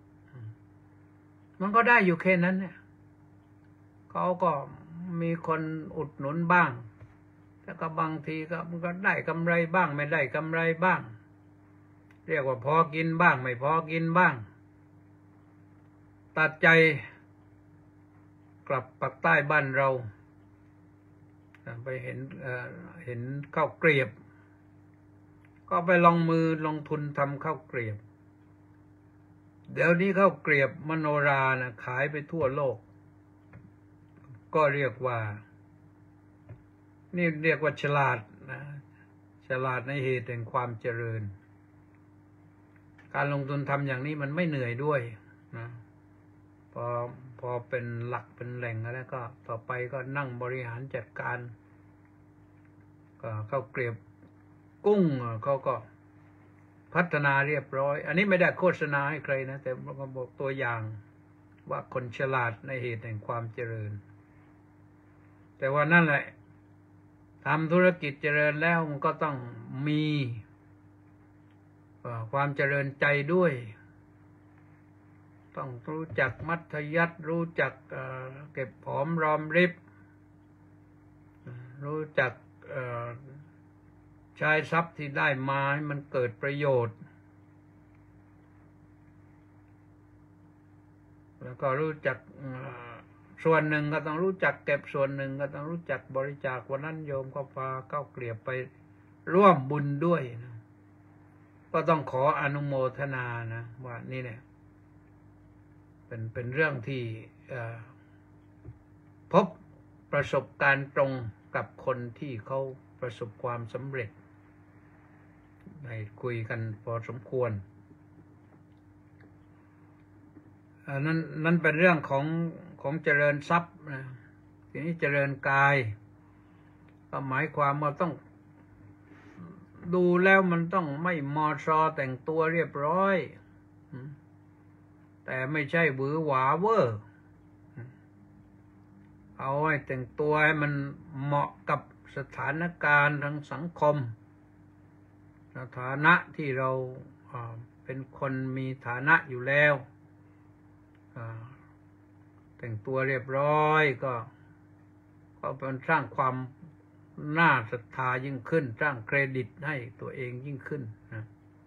มันก็ได้อยู่แค่นั้นเนี่ยเขาก็มีคนอุดหนุนบ้างแล้วก็บางทีก็มันก็ได้กำไรบ้างไม่ได้กำไรบ้างเรียกว่าพอกินบ้างไม่พอกินบ้างตัดใจกลับปักใต้บ้านเราไปเห็นเอ่อเห็นข้าวเกรียบก็ไปลองมือลงทุนทำข้าวเกรียบเดี๋ยวนี้ข้าวเกรียบมโนรานะขายไปทั่วโลกก็เรียกว่านี่เรียกว่าฉลาดนะฉลาดในเหตุแห่งความเจริญการลงทุนทำอย่างนี้มันไม่เหนื่อยด้วยนะพอพอเป็นหลักเป็นแหล่งแล้วก็ต่อไปก็นั่งบริหารจัดการก็ข้าวเกรียบกุ้งเขาก็พัฒนาเรียบร้อยอันนี้ไม่ได้โฆษณาให้ใครนะแต่ก็บอกตัวอย่างว่าคนฉลาดในเหตุแห่งความเจริญแต่ว่านั่นแหละทำธุรกิจเจริญแล้วมันก็ต้องมีความเจริญใจด้วยต้องรู้จักมัธยัสถ์รู้จักเก็บหอมรอมริบรู้จักใช้ทรัพย์ที่ได้มาให้มันเกิดประโยชน์แล้วก็รู้จักส่วนหนึ่งก็ต้องรู้จักเก็บส่วนหนึ่งก็ต้องรู้จักบริจาควันนั้นโยมก็พาข้าวเกลียบไปร่วมบุญด้วยนะก็ต้องขออนุโมทนานะว่านี่เนี่ยเป็นเป็นเรื่องที่พบประสบการณ์ตรงกับคนที่เขาประสบความสำเร็จได้คุยกันพอสมควรนั้นนั้นเป็นเรื่องของของเจริญทรัพย์นะทีนี้เจริญกายก็หมายความว่าต้องดูแล้วมันต้องไม่มอชอแต่งตัวเรียบร้อยแต่ไม่ใช่หวือหวาเวอร์เอาให้แต่งตัวให้มันเหมาะกับสถานการณ์ทางสังคมสถานะที่เราเป็นคนมีฐานะอยู่แล้วแต่งตัวเรียบร้อยก็ก็เป็นสร้างความน่าศรัทธายิ่งขึ้นสร้างเครดิตให้ตัวเองยิ่งขึ้นนะ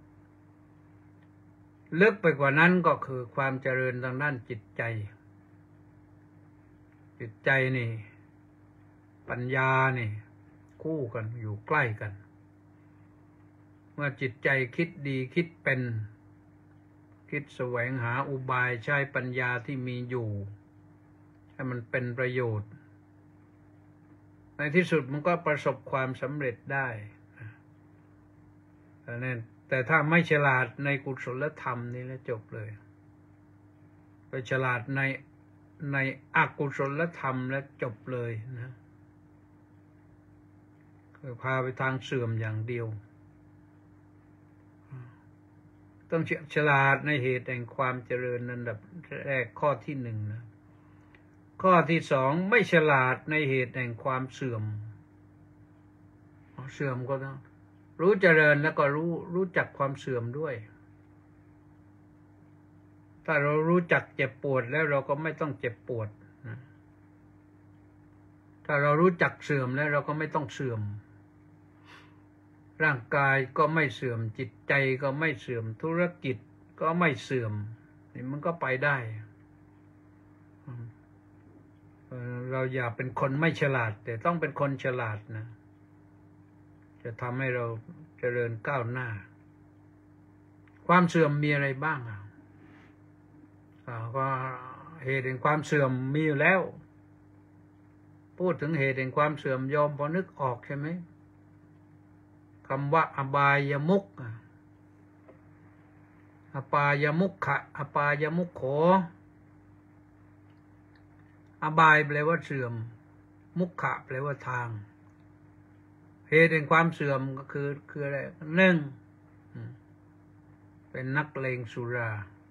ลึกไปกว่านั้นก็คือความเจริญทางด้านจิตใจจิตใจนี่ปัญญานี่คู่กันอยู่ใกล้กันเมื่อจิตใจคิดดีคิดเป็นคิดแสวงหาอุบายใช้ปัญญาที่มีอยู่ให้มันเป็นประโยชน์ในที่สุดมันก็ประสบความสำเร็จได้ดังนั้นแต่ถ้าไม่ฉลาดในกุศลธรรมนี่แล้วจบเลยไปฉลาดในในอกุศลธรรมแล้วจบเลยนะคือพาไปทางเสื่อมอย่างเดียวต้องฉลาดในเหตุแห่งความเจริญอันดับแรกข้อที่หนึ่งนะข้อที่สองไม่ฉลาดในเหตุแห่งความเสื่อมเสื่อมก็ต้องรู้เจริญแล้วก็รู้รู้จักความเสื่อมด้วยถ้าเรารู้จักเจ็บปวดแล้วเราก็ไม่ต้องเจ็บปวดนะถ้าเรารู้จักเสื่อมแล้วเราก็ไม่ต้องเสื่อมร่างกายก็ไม่เสื่อมจิตใจก็ไม่เสื่อมธุรกิจก็ไม่เสื่อมนี่มันก็ไปได้เราอย่าเป็นคนไม่ฉลาดแต่ต้องเป็นคนฉลาดนะจะทำให้เราเจริญก้าวหน้าความเสื่อมมีอะไรบ้างอ่ะก็เหตุแห่งความเสื่อมมีอยู่แล้วพูดถึงเหตุแห่งความเสื่อมยอมพอนึกออกใช่ไหมคำว่าอบายมุขอปายมุขขะอปายมุขโขอบายแปลว่าเสื่อมมุขขะแปลว่าทางเหตุแห่งความเสื่อมก็คือคืออะไรหนึ่งเป็นนักเลงสุรา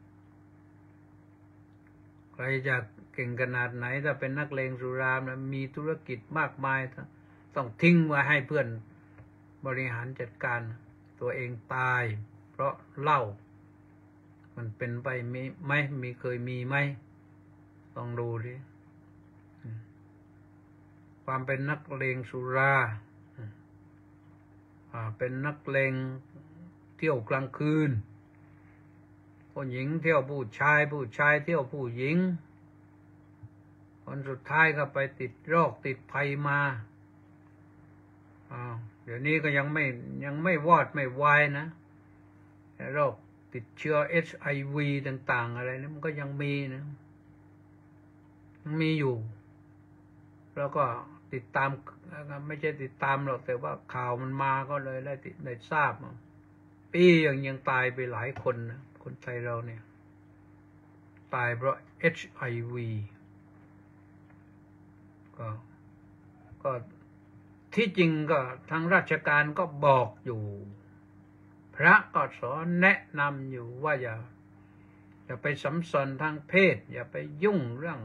ใครจะเก่งขนาดไหนถ้าเป็นนักเลงสุรานะมีธุรกิจมากมายต้องทิ้งไว้ให้เพื่อนบริหารจัดการตัวเองตายเพราะเหล้ามันเป็นไปมีไหมมีเคยมีไหมต้องดูดิความเป็นนักเลงสุราเป็นนักเลงเที่ยวกลางคืนผู้หญิงเที่ยวผู้ชายผู้ชายเที่ยวผู้หญิงคนสุดท้ายก็ไปติดโรคติดภัยมาเดี๋ยวนี้ก็ยังไม่ยังไม่วอดไม่วายนะโรคติดเชื้อ เอช ไอ วี ต่างๆอะไรนี่มันก็ยังมีนะยังมีอยู่แล้วก็ติดตามไม่ใช่ติดตามหรอกแต่ว่าข่าวมันมาก็เลยได้ติดได้ทราบปียังยังตายไปหลายคนนะคนไทยเราเนี่ยตายเพราะ เอช ไอ วี ก็ก็ที่จริงก็ทางราชการก็บอกอยู่พระก็สอนแนะนำอยู่ว่าอย่าอย่าไปสัมพันธ์ทางเพศอย่าไปยุ่งเรื่อง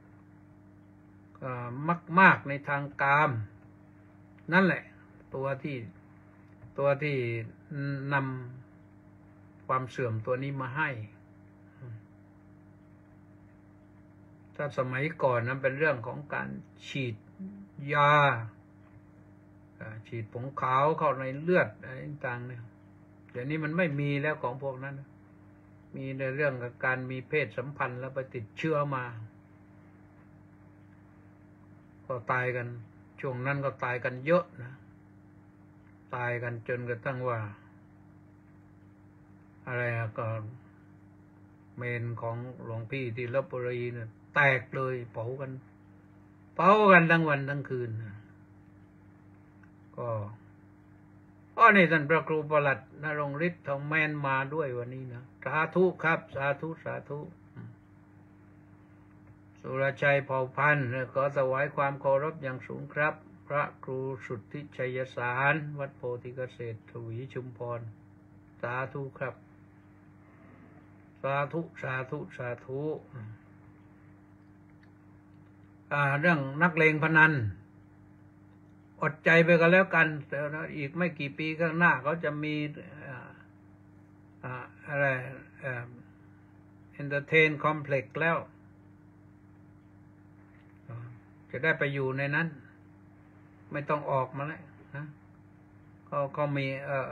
มากๆในทางกามนั่นแหละตัวที่ตัวที่นำความเสื่อมตัวนี้มาให้ถ้าสมัยก่อนนั้นเป็นเรื่องของการฉีดยาฉีดผงขาวเข้าในเลือดอะไรต่างๆเนี่ยเดี๋ยวนี้มันไม่มีแล้วของพวกนั้นมีในเรื่องกับการมีเพศสัมพันธ์แล้วไปติดเชื้อมาก็ตายกันช่วงนั้นก็ตายกันเยอะนะตายกันจนกระทั่งว่าอะไรก็เมนของหลวงพี่ที่ลพบุรีเนี่ยแตกเลยเผากันเผากันทั้งวันทั้งคืนก็อ๋อนี่ท่านพระครูประหลัดนรงฤทธิ์ทองแมนมาด้วยวันนี้นะสาธุครับสาธุสาธุสุรชัยเผ่าพันธุ์ขอถวายความเคารพอย่างสูงครับพระครูสุทธิชัยสารวัดโพธิเกษตรทวีชุมพรสาธุครับสาธุสาธุสาธุอ่าเรื่องนักเลงพนันอดใจไปกันแล้วกันแต่อีกไม่กี่ปีข้างหน้าเขาจะมีอะไรเอนเตอร์เทนคอมเพล็กซ์แล้วจะได้ไปอยู่ในนั้นไม่ต้องออกมาแล้วนะเขาเขามีเออ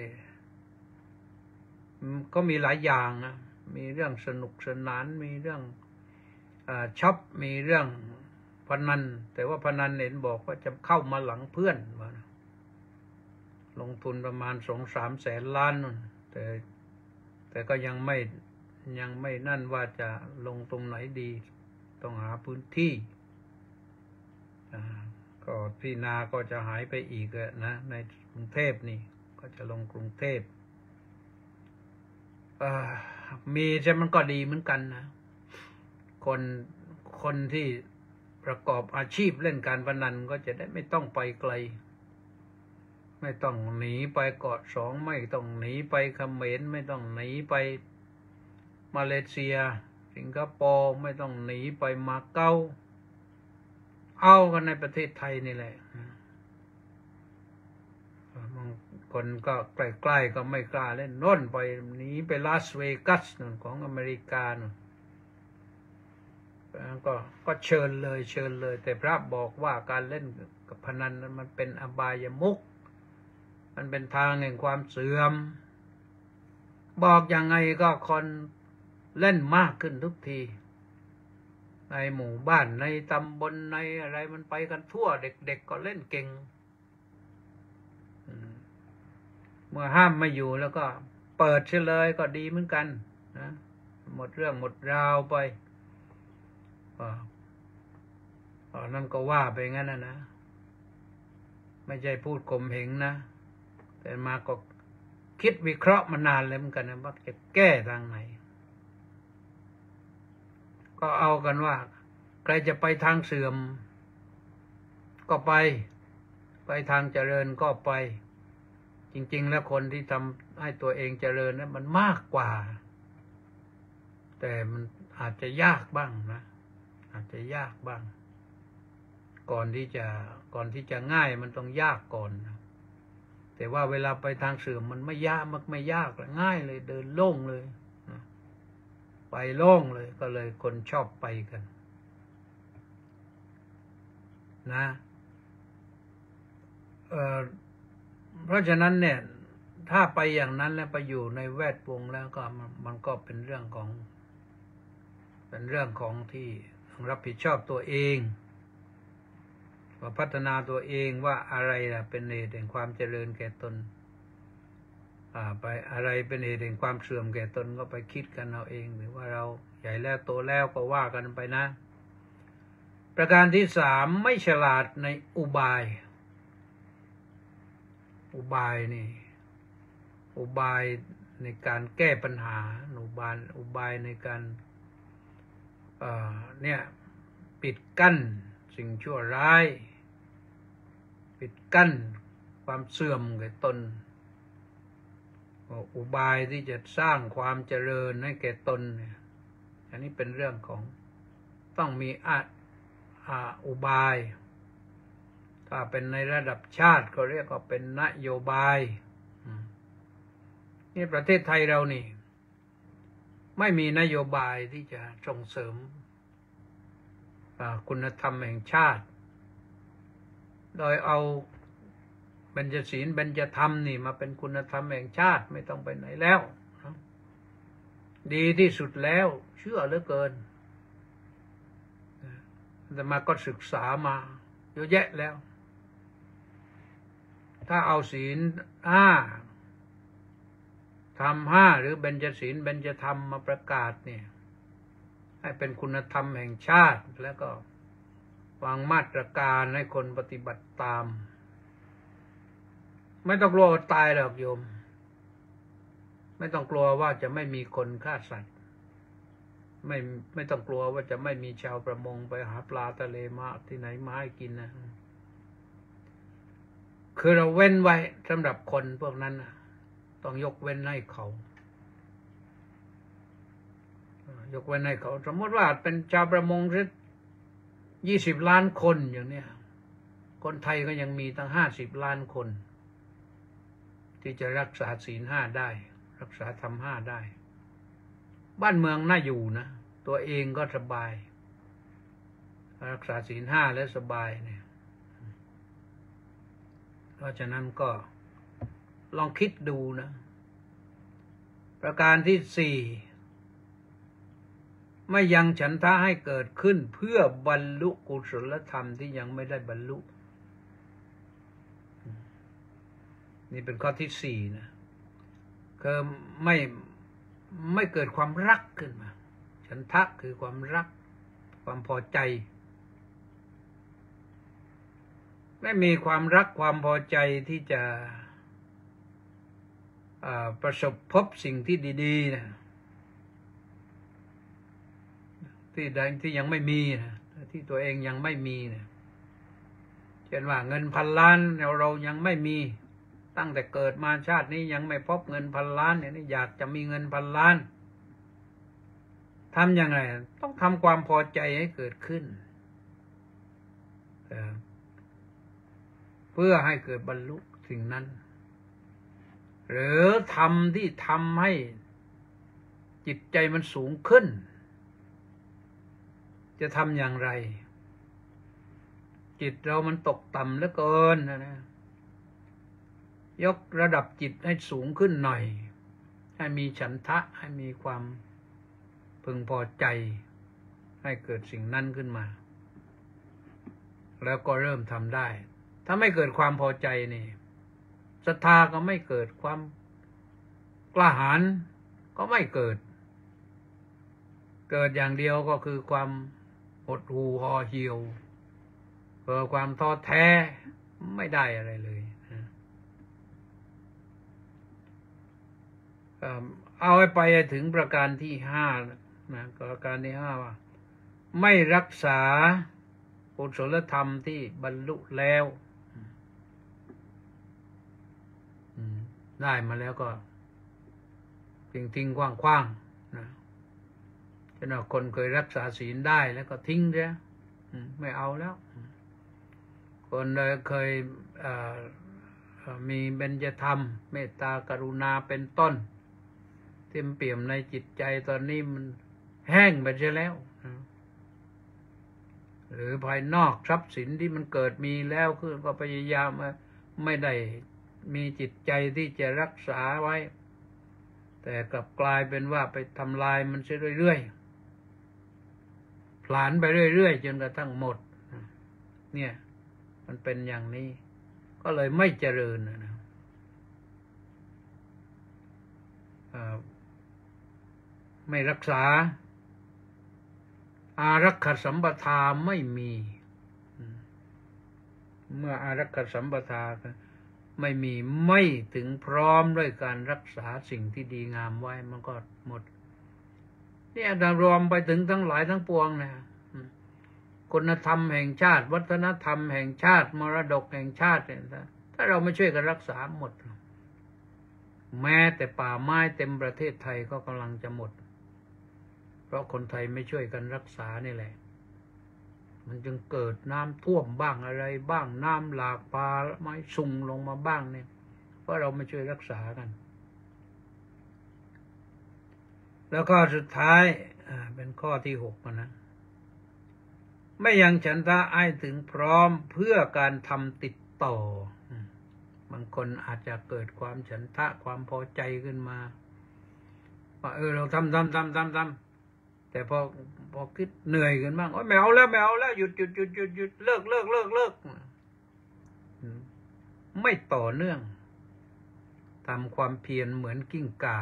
ก็มีหลายอย่างนะมีเรื่องสนุกสนานมีเรื่องช็อปมีเรื่องพนันแต่ว่าพนันเห็นบอกว่าจะเข้ามาหลังเพื่อนมาลงทุนประมาณสองสามแสนล้านนั่นแต่แต่ก็ยังไม่ยังไม่นั่นว่าจะลงตรงไหนดีต้องหาพื้นที่ก็ที่นาก็จะหายไปอีกนะในกรุงเทพนี่ก็จะลงกรุงเทพมีใช่มันก็ดีเหมือนกันนะคนคนที่ประกอบอาชีพเล่นการพนันก็จะได้ไม่ต้องไปไกลไม่ต้องหนีไปเกาะสองไม่ต้องหนีไปเขมรไม่ต้องหนีไปมาเลเซียสิงคโปร์ไม่ต้องหนีไปมาเก๊าเอากันในประเทศไทยนี่แหละบางคนก็ใกล้ๆก็ไม่กล้าเล่นน่นไปหนีไปลาสเวกัสนั่นของอเมริกานั่นก็ก็เชิญเลยเชิญเลยแต่พระบอกว่าการเล่นกับพนันนั้นมันเป็นอบายมุขมันเป็นทางแห่งความเสื่อมบอกยังไงก็คนเล่นมากขึ้นทุกทีในหมู่บ้านในตำบลในอะไรมันไปกันทั่วเด็กๆก็เล่นเก่งเมื่อห้ามไม่อยู่แล้วก็เปิดเฉลยก็ดีเหมือนกันนะหมดเรื่องหมดราวไปอ๋อนั่นก็ว่าไปงั้นนะนะไม่ใช่พูดข่มเหงนะแต่มาก็คิดวิเคราะห์มานานเลยเหมือนกันนะว่าจะแก้ทางไหนก็เอากันว่าใครจะไปทางเสื่อมก็ไปไปทางเจริญก็ไปจริงๆแล้วคนที่ทำให้ตัวเองเจริญนั้นมันมากกว่าแต่มันอาจจะยากบ้างนะอาจจะยากบ้างก่อนที่จะก่อนที่จะง่ายมันต้องยากก่อนนะแต่ว่าเวลาไปทางเสื่อมมันไม่ยากมันไม่ยากง่ายเลยเดินโล่งเลยนะไปโล่งเลยก็เลยคนชอบไปกันนะเอ่อเพราะฉะนั้นเนี่ยถ้าไปอย่างนั้นแล้วไปอยู่ในแวดวงแล้วก็มันก็เป็นเรื่องของเป็นเรื่องของที่ต้องรับผิดชอบตัวเองว่าพัฒนาตัวเองว่าอะไรล่ะเป็นเหตุแห่งความเจริญแก่ตนอ่าไปอะไรเป็นเหตุแห่งความเสื่อมแก่ตนก็ไปคิดกันเอาเองหรือว่าเราใหญ่แล้วโตแล้วก็ว่ากันไปนะประการที่สามไม่ฉลาดในอุบายอุบายนี่อุบายในการแก้ปัญหาอุบายอุบายในการเอ่อเนี่ยปิดกั้นสิ่งชั่วร้ายปิดกั้นความเสื่อมแก่ตนอุบายที่จะสร้างความเจริญให้แก่ตนเนี่ยอันนี้เป็นเรื่องของต้องมีอะอะอุบายถ้าเป็นในระดับชาติก็เรียกว่าเป็นนโยบายนี่ประเทศไทยเรานี่ไม่มีนโยบายที่จะส่งเสริมคุณธรรมแห่งชาติโดยเอาเบญจศีลเบญจธรรมนี่มาเป็นคุณธรรมแห่งชาติไม่ต้องไปไหนแล้วดีที่สุดแล้วเชื่อเหลือเกินแต่มาก็ศึกษามาเยอะแยะแล้วถ้าเอาศีลห้าธรรมห้าหรือเบญจศีลเบญจธรรมมาประกาศเนี่ยให้เป็นคุณธรรมแห่งชาติแล้วก็วางมาตรการให้คนปฏิบัติตามไม่ต้องกลัวตายหรอกโยมไม่ต้องกลัวว่าจะไม่มีคนฆ่าสัตว์ไม่ไม่ต้องกลัวว่าจะไม่มีชาวประมงไปหาปลาทะเลมาที่ไหนมาให้กินนะคือเราเว้นไว้สำหรับคนพวกนั้นนะต้องยกเว้นให้เขายกเว้นให้เขาสมมติว่าเป็นชาวประมงสักยี่สิบล้านคนอย่างเนี้ยคนไทยก็ยังมีตั้งห้าสิบล้านคนที่จะรักษาศีลห้าได้รักษาธรรมห้าได้บ้านเมืองน่าอยู่นะตัวเองก็สบายรักษาศีลห้าแล้วสบายเนี่ยเพราะฉะนั้นก็ลองคิดดูนะประการที่สี่ไม่ยังฉันทะให้เกิดขึ้นเพื่อบรรลุกุศลธรรมที่ยังไม่ได้บรรลุนี่เป็นข้อที่สี่นะคือไม่ไม่เกิดความรักขึ้นมาฉันทะคือความรักความพอใจไม่มีความรักความพอใจที่จะประสบพบสิ่งที่ดีๆนะที่ใดที่ยังไม่มีนะที่ตัวเองยังไม่มีนะเช่นว่าเงินพันล้านเราเรายังไม่มีตั้งแต่เกิดมาชาตินี้ยังไม่พบเงินพันล้านเนี่ยอยากจะมีเงินพันล้านทำยังไงต้องทำความพอใจให้เกิดขึ้นเพื่อให้เกิดบรรลุสิ่งนั้นหรือทำที่ทำให้จิตใจมันสูงขึ้นจะทำอย่างไรจิตเรามันตกต่ำเหลือเกินนะนะยกระดับจิตให้สูงขึ้นหน่อยให้มีฉันทะให้มีความพึงพอใจให้เกิดสิ่งนั้นขึ้นมาแล้วก็เริ่มทำได้ถ้าไม่เกิดความพอใจนี่ศรัทธาก็ไม่เกิดความกล้าหาญก็ไม่เกิดเกิดอย่างเดียวก็คือความหดหู่ห่อเหี่ยวเกิดความท้อแท้ไม่ได้อะไรเลยเอาไปถึงประการที่ห้านะประการที่ห้าว่าไม่รักษากุศลธรรมที่บรรลุแล้วได้มาแล้วก็ทิ้งทิ้งคว้างคว้างนะเช่นว่าคนเคยรักษาศีลได้แล้วก็ทิ้งเสียไม่เอาแล้วคนเคยมีเบญจธรรมเมตตากรุณาเป็นต้นเต็มเปี่ยมในจิตใจตอนนี้มันแห้งไปใช่แล้วหรือภายนอกทรัพย์สินที่มันเกิดมีแล้วคือก็พยายามไม่ได้มีจิตใจที่จะรักษาไว้แต่กลับกลายเป็นว่าไปทำลายมันเสียเรื่อยๆผลาญไปเรื่อยๆจนกระทั่งหมดเนี่ยมันเป็นอย่างนี้ก็เลยไม่เจริญนะไม่รักษาอารักขสัมปทาไม่มีเมื่ออารักขสัมปทาไม่มีไม่ถึงพร้อมด้วยการรักษาสิ่งที่ดีงามไว้มันก็หมดเนี่ยรวมไปถึงทั้งหลายทั้งปวงนะคุณธรรมแห่งชาติวัฒนธรรมแห่งชาติมรดกแห่งชาติเนี่ยถ้าเราไม่ช่วยกันรักษาหมดแม้แต่ป่าไม้เต็มประเทศไทยก็กำลังจะหมดเพราะคนไทยไม่ช่วยกันรักษานี่แหละมันจึงเกิดน้ำท่วมบ้างอะไรบ้างน้ำหลากปลาไม้ซุงลงมาบ้างเนี่ยเพราะเราไม่ช่วยรักษากันแล้วก็สุดท้ายอ่าเป็นข้อที่หกนะไม่ยังฉันทะให้ถึงพร้อมเพื่อการทำติดต่อบางคนอาจจะเกิดความฉันทะความพอใจขึ้นมาว่าเออเราทำทำทำทำทำแต่พอพอคิดเหนื่อยกันบ้างโอ้ยไม่เอาแล้วไม่เอาแล้วหยุดหยุดหยุดหยุดหยุดเลิกเลิกเลิกเลิกไม่ต่อเนื่องทำความเพียรเหมือนกิ้งก่า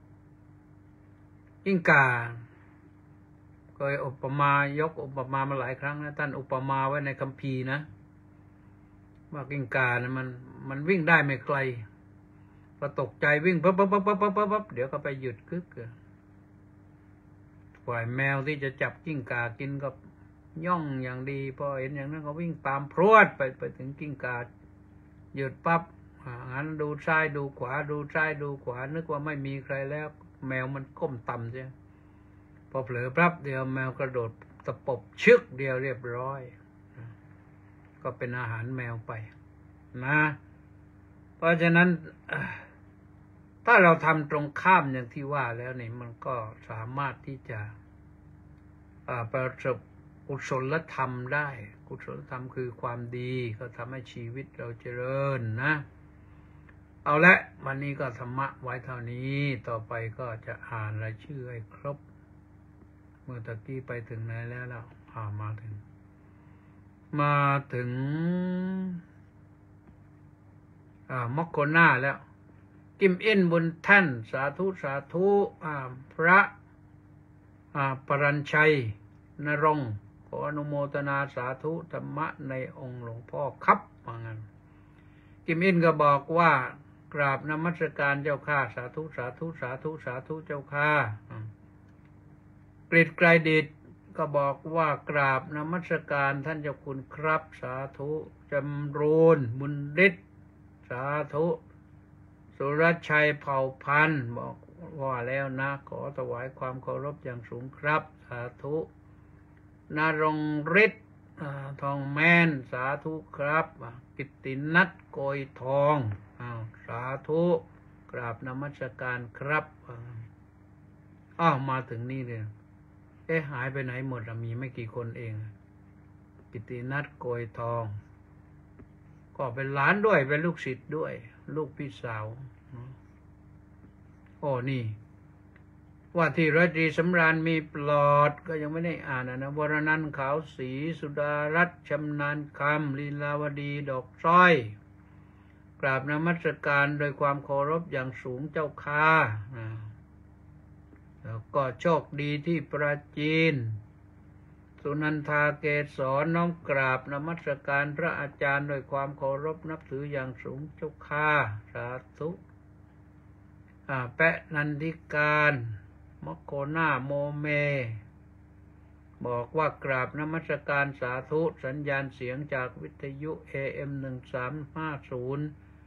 กิ้งก่าเคยอุปมายกอุปมามาหลายครั้งนะท่านอุปมาไว้ในคัมภีร์นะว่ากิ้งก่านะมันมันวิ่งได้ไม่ไกลพอตกใจวิ่งปั๊บปั๊บปั๊บปั๊บปั๊บปั๊บเดี๋ยวก็ไปหยุดกึกปล่อยแมวที่จะจับกิ้งก่ากินก็ย่องอย่างดีพอเห็นอย่างนั้นก็วิ่งตามพรวดไปไปถึงกิ้งก่าหยุดปั๊บหันดูซ้ายดูขวาดูซ้ายดูขวานึกว่าไม่มีใครแล้วแมวมันก้มต่ำใช่พอเผลอปั๊บเดียวแมวกระโดดตะปบชึกเดียวเรียบร้อยก็เป็นอาหารแมวไปนะเพราะฉะนั้นถ้าเราทำตรงข้ามอย่างที่ว่าแล้วนี่มันก็สามารถที่จะประสบกุศลธรรมได้กุศลธรรมคือความดีก็ทำให้ชีวิตเราเจริญนะเอาละวันนี้ก็ธรรมะไว้เท่านี้ต่อไปก็จะอ่านรายชื่อให้ครบเมื่อตะกี้ไปถึงไหนแล้วล่ะอ่ามาถึงมาถึงอ่ามกโคน่าแล้วกิมอินบุญท่านสาธุสาธุอ่าพระอ่าปรัญชัยนรงค์ขออนุโมทนาสาธุธรรมะในองค์หลวงพ่อครับว่างั้นกิมอินก็บอกว่ากราบนมัสการเจ้าข้าสาธุสาธุสาธุสาธุเจ้าข้ากฤษไกรดิษฐ์ก็บอกว่ากราบนมัสการท่านเจ้าคุณครับสาธุจำรูนบุญฤทธิ์สาธุสุรชัยเผ่าพันธ์บอกว่าแล้วนะขอถวายความเคารพอย่างสูงครับสาธุนรงฤทธิ์ทองแม่นสาธุครับกิตตินัทโกยทองสาธุกราบนมัสการครับอ้าวมาถึงนี่เลยเอ๊ะหายไปไหนหมดมีไม่กี่คนเองกิตตินัทโกยทองก็เป็นหลานด้วยเป็นลูกศิษย์ด้วยลูกพี่สาวโอ้นี่ว่าที่ร้อยตรีสำราญมีปลอดก็ยังไม่ได้อ่านนะวรนันท์ขาวศรีสุดารัตน์ชำนาญคำลีลาวดีดอกสร้อยกราบนมัสการโดยความเคารพอย่างสูงเจ้าค่าแล้วก็โชคดีที่ประจีนสุนันทาเกศรน้อมกราบนมัสการพระอาจารย์โดยความเคารพนับถืออย่างสูงเจ้าค่าสาธุแปะนันทิการมอโคนาโมเมบอกว่ากราบนมัสการสาธุสัญญาณเสียงจากวิทยุ เอ เอ็ม หนึ่งสามห้าศูนย์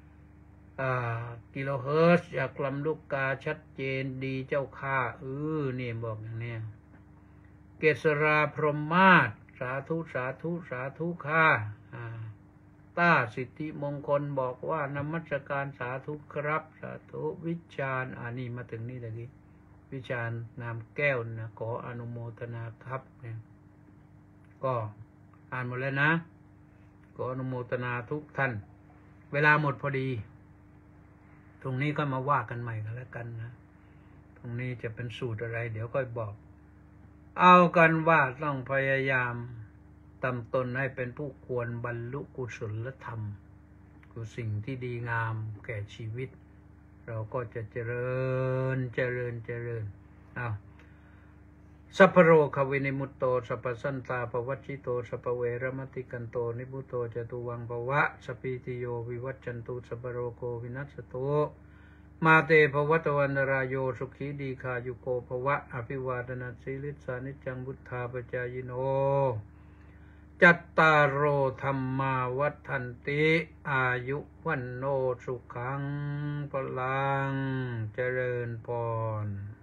กิโลเฮิรตซ์จากลำลูกกาชัดเจนดีเจ้าค่าเออนี่บอกอย่างนี้เกษราพรหมมาศสาธุสาธุสาธุค่าต้าสิทธิมงคลบอกว่านมัสการสาธุครับสาธุวิจารณ์อ่านี่มาถึงนี่ตะกี้วิจารณ์นามแก้วนะขออนุโมทนาครับเนี่ยก็อ่านหมดแล้วนะขออนุโมทนาทุกท่านเวลาหมดพอดีตรงนี้ก็มาว่ากันใหม่กันแล้วกันนะตรงนี้จะเป็นสูตรอะไรเดี๋ยวค่อยบอกเอากันว่าต้องพยายามทำตนให้เป็นผู้ควรบรรลุกุศลธรรมคือสิ่งที่ดีงามแก่ชีวิตเราก็จะเจริญเจริญเจริญเอาสัพพโรควินิมุตโตสัพพสันตาภวัชชิโตสัพพเวรมติกันโตนิพุโตจตุวังภวะสปิติโยวิวัจจันตุสัพพโรโควินัสโตมาเตภวัตวันรายโยสุขีดีคายุโกภวะอภิวาทนาสิลิสานิจังบุทธาปจายโนจัตตารโอธรรมาวัฏันติอายุวันโนสุขังพลังเจริญพร